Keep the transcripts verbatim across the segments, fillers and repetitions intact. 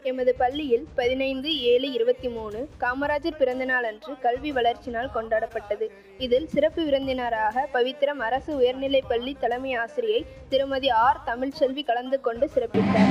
எமது பள்ளியில் பதினைந்து ஏழு இருபத்தி மூணு காமராஜர் பிறந்தநாள் அன்று கல்வி வளர்ச்சி நாள் கொண்டாடப்பட்டது. இதில் சிறப்பு விருந்தினராக பவித்திரம் அரசு உயர்நிலைப் பள்ளி தலைமை ஆசிரியை திருமதி ஆர் தமிழ்செல்வி கலந்து கொண்டு சிறப்பித்தார்.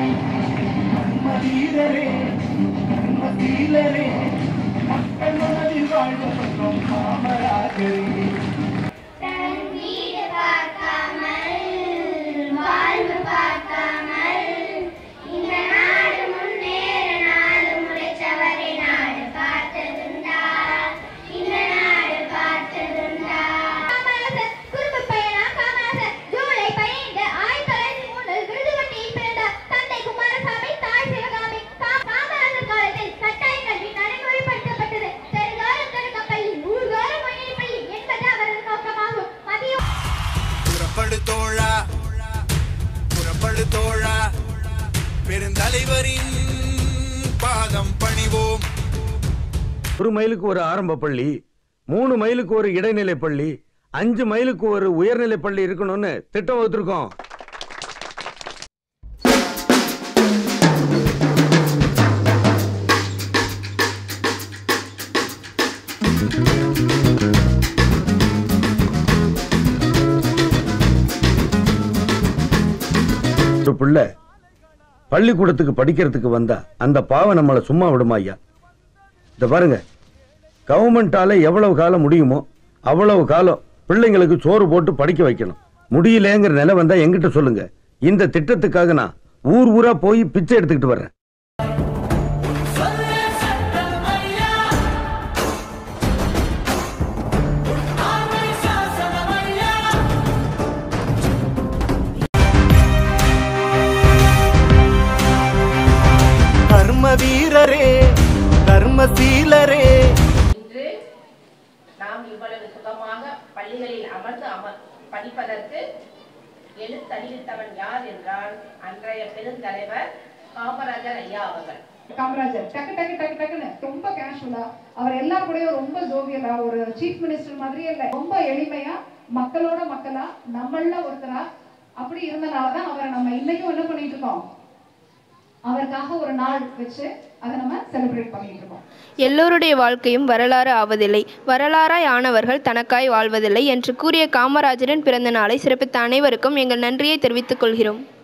பெருந்தலைவரின் பாதம் பணிவோம். ஒரு மைலுக்கு ஒரு ஆரம்ப பள்ளி, மூணு மைலுக்கு ஒரு இடைநிலை பள்ளி, அஞ்சு மைலுக்கு ஒரு உயர்நிலை பள்ளி இருக்கணும்னு திட்டம் வகுத்திருக்கோம். ஒரு பிள்ளை பள்ளிக்கூடத்துக்கு படிக்கிறதுக்கு வந்தா அந்த பாவம் நம்மளை சும்மா விடுமா ஐயா? இத பாருங்க, கவர்மெண்டால எவ்வளவு காலம் முடியுமோ அவ்வளவு காலம் பிள்ளைங்களுக்கு சோறு போட்டு படிக்க வைக்கணும். முடியலங்கிற நிலை வந்தா என்கிட்ட சொல்லுங்க. இந்த திட்டத்துக்காக நான் ஊர் ஊரா போய் பிச்சை எடுத்துக்கிட்டு வர்றேன். வீரரே தர்மசீலரே, இன்று நாம் இவ்வளவு சுகமாக பள்ளிகளில் அமர்ந்து அமர் படிப்பதற்கு எழுத்தறிவித்தவன் யார் என்றால் அன்றைய பெருந்தலைவர் காமராஜர் ஐயா அவர்கள். காமராஜர் டக்கு டக்கு டக்கு டக்குன்னு ரொம்ப கேஷுவலா, அவர் எல்லாரும் கூடயும் ரொம்ப ஜோவியலா, ஒரு சீஃப் மினிஸ்டர் மாதிரியே இல்ல, ரொம்ப எளிமையா மக்களோட மக்களா நம்மள ஒருத்தரா அப்படி இருந்தனாலதான் அவரை நம்ம இன்னைக்கும் என்ன பண்ணிட்டு இருக்கோம், அவருக்காக ஒரு நாள் வச்சு அதை நம்ம செலிப்ரேட் பண்ணிட்டு இருக்கோம். எல்லோருடைய வாழ்க்கையும் வரலாறு ஆவதில்லை, வரலாறாய் ஆனவர்கள் தனக்காய் வாழ்வதில்லை என்று கூறிய காமராஜரின் பிறந்த நாளை சிறப்பித்த அனைவருக்கும் எங்கள் நன்றியை தெரிவித்துக் கொள்கிறோம்.